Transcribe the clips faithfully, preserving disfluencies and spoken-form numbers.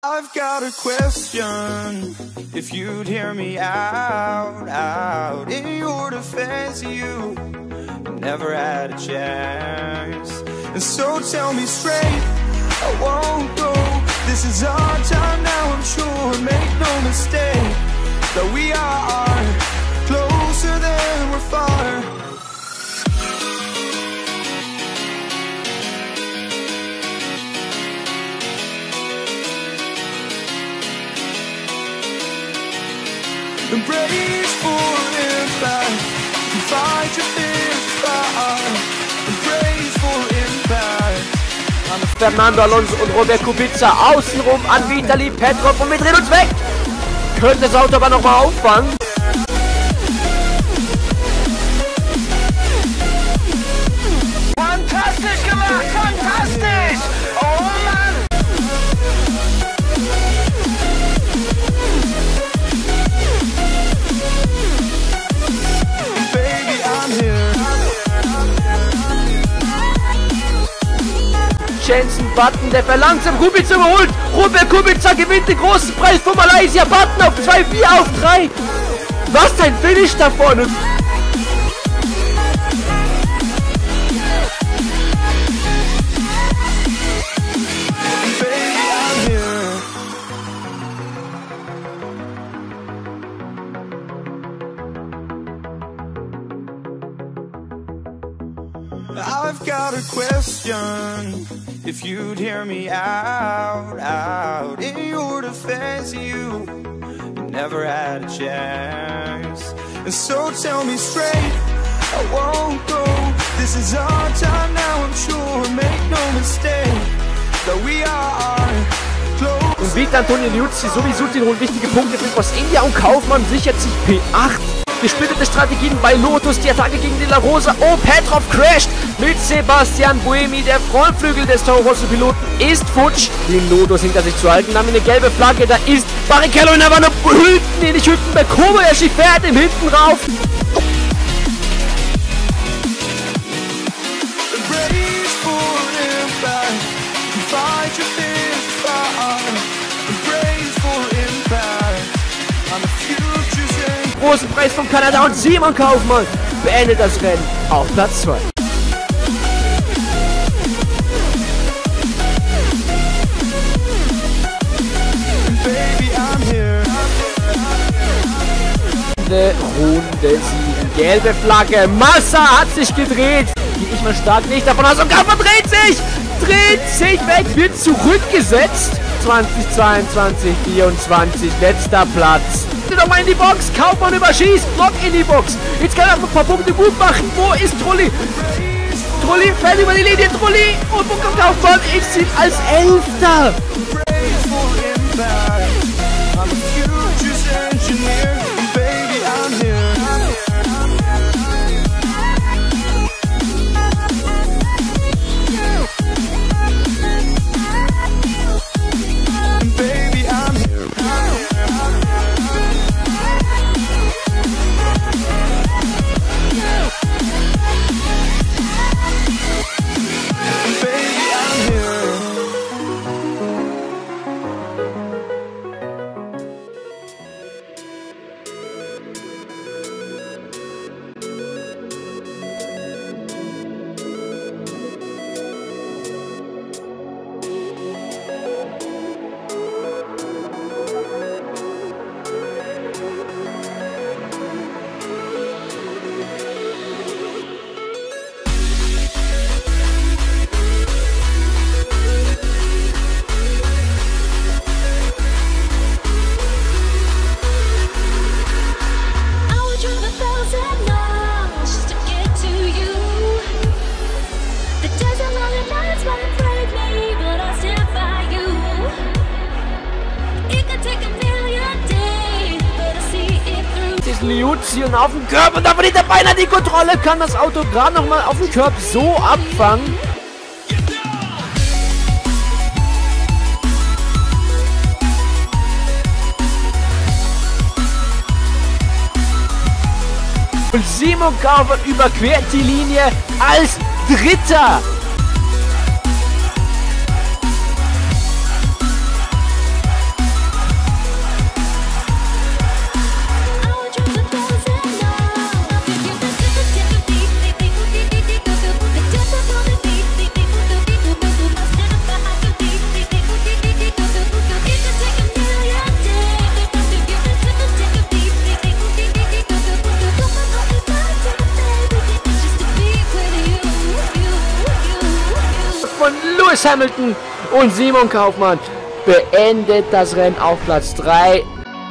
I've got a question, if you'd hear me out, out. In your defense, you never had a chance. And so tell me straight, I won't go. This is our time now, I'm sure. Make no mistake, that we are closer than we're far. Embrace for impact, fight your fears fire. Embrace for impact. Fernando Alonso und Robert Kubica außenrum an Vitali Petrov und wir drehen uns weg. Könnte das Auto aber nochmal auffangen. Fantastisch gemacht, fantastisch! Oh Mann! Jenson Button, der verlangsamt Kubica überholt. Robert Kubica gewinnt den großen Preis von Malaysia. Button auf zwei, vier auf drei. Was ein Finish da vorne. I've got a question, if you'd hear me out, out. In your defense, you never had a chance. And so tell me straight, I won't go. This is our time now, I'm sure. Make no mistake, that we are close. Und wiegt Antonio Liuzzi sowieso den hohen wichtige Punkte für Force India und Kaufmann sichert sich P acht. Gesplittete Strategien bei Lotus, die Attacke gegen De La Rosa. Oh, Petrov crasht mit Sebastian Buemi. Der Frontflügel des Toro Rosso Piloten ist futsch. Den Lotus hinter sich zu halten, haben wir eine gelbe Flagge. Da ist Barrichello in aber noch Hütten, nee, nicht Hüttenberg. Kobayashi fährt im Hinten rauf. Großen Preis von Kanada und Simon Kaufmann beendet das Rennen auf Platz zwei. Runde sieben. Gelbe Flagge. Massa hat sich gedreht. Gehe ich mal stark nicht davon aus. Und Kaufmann dreht sich. Dreht sich weg. Wird zurückgesetzt. zwanzig zweiundzwanzig vierundzwanzig. Letzter Platz. Noch mal in die Box. Kaufmann überschießt. Block in die Box. Jetzt kann er noch ein paar Punkte gut machen. Wo ist Trulli? Trulli fällt über die Linie. Trulli und Bunker Kaufmann ist ihn als Elfter. Liuzzi und auf dem Curb und da verliert er beinahe die Kontrolle, kann das Auto gerade noch mal auf dem Curb so abfangen. Und Simon Kaufmann überquert die Linie als Dritter. Lewis Hamilton und Simon Kaufmann beendet das Rennen auf Platz drei.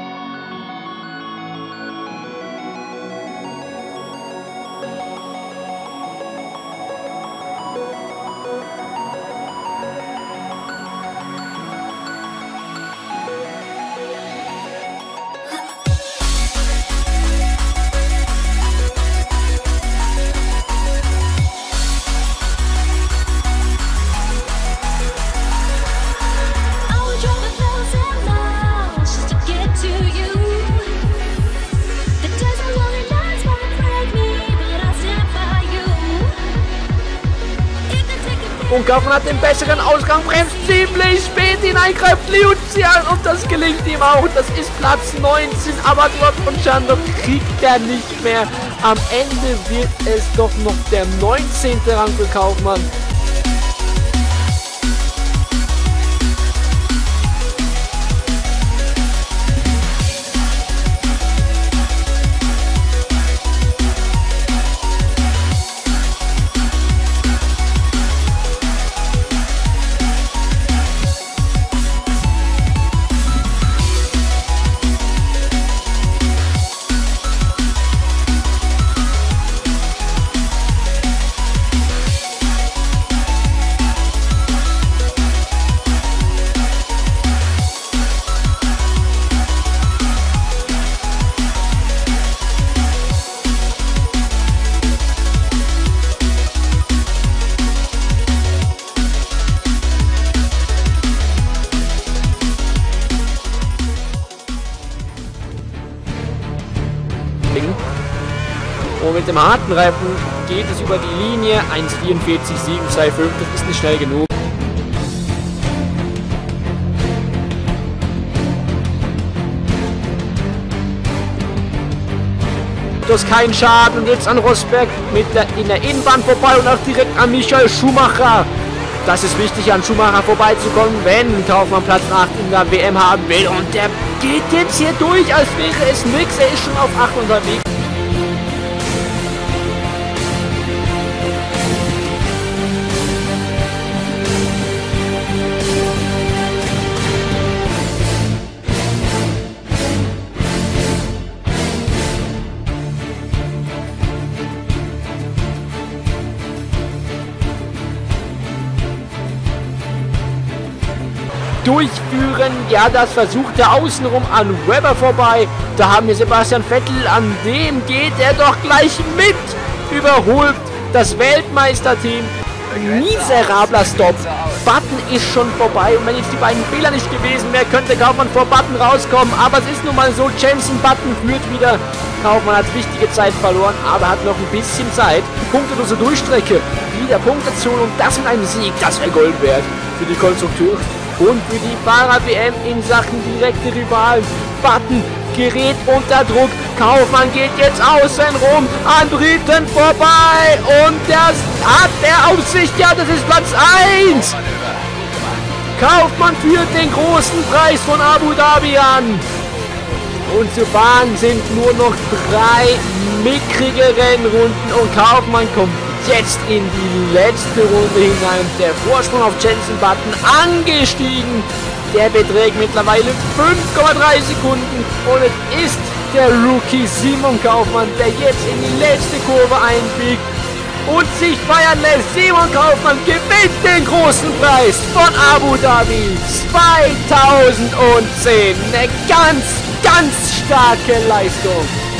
Und Kaufmann hat den besseren Ausgang, bremst ziemlich spät hinein, greift Liuzzi an und das gelingt ihm auch. Das ist Platz neunzehn, aber Trotz und Schande kriegt er nicht mehr. Am Ende wird es doch noch der neunzehnte Rang für Kaufmann. Und mit dem harten Reifen geht es über die Linie. eins vierundvierzig sieben zwei fünf, das ist nicht schnell genug. Das ist kein Schaden. Und jetzt an Rosberg mit der, in der Innenbahn vorbei und auch direkt an Michael Schumacher. Das ist wichtig, an Schumacher vorbeizukommen, wenn Kaufmann Platz acht in der W M haben will. Und der geht jetzt hier durch, als wäre es nix. Er ist schon auf acht unterwegs. Durchführen, ja, das versucht er außenrum an Webber vorbei. Da haben wir Sebastian Vettel, an dem geht er doch gleich mit. Überholt das Weltmeisterteam. Miserabler Stopp. Button ist schon vorbei und wenn jetzt die beiden Fehler nicht gewesen wären, könnte Kaufmann vor Button rauskommen. Aber es ist nun mal so, Jensen Button führt wieder. Kaufmann hat wichtige Zeit verloren, aber hat noch ein bisschen Zeit. Punktelose Durchstrecke, wieder Punkte zu holen und das mit einem Sieg, das wäre Gold wert für die Konstrukteure. Und für die Fahrer-W M in Sachen direkte Rivalen. Button gerät unter Druck. Kaufmann geht jetzt außen rum an Britten vorbei. Und das hat er auf sich. Ja, das ist Platz eins. Kaufmann führt den großen Preis von Abu Dhabi an. Und zu fahren sind nur noch drei mickrige Rennrunden. Und Kaufmann kommt jetzt in die letzte Runde hinein. Der Vorsprung auf Jensen Button angestiegen. Der beträgt mittlerweile fünf Komma drei Sekunden. Und es ist der Rookie Simon Kaufmann, der jetzt in die letzte Kurve einbiegt und sich feiern lässt. Simon Kaufmann gewinnt den großen Preis von Abu Dhabi zweitausendzehn. Eine ganz, ganz starke Leistung.